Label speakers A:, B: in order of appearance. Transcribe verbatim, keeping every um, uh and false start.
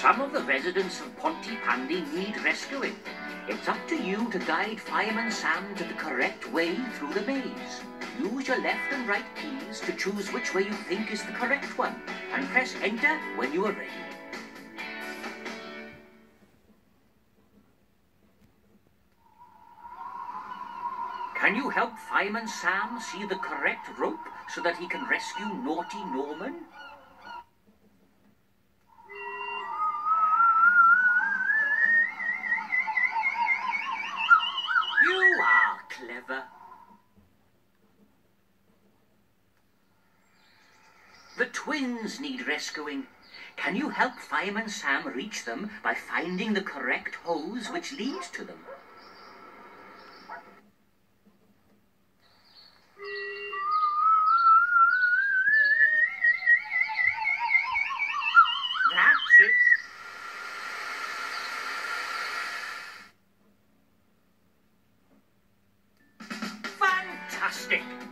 A: Some of the residents of Pontypandy need rescuing. It's up to you to guide Fireman Sam to the correct way through the maze. Use your left and right keys to choose which way you think is the correct one, and press enter when you are ready. Can you help Fireman Sam see the correct rope so that he can rescue naughty Norman? You are clever. The twins need rescuing. Can you help Fireman Sam reach them by finding the correct hose which leads to them? That's it. Fantastic!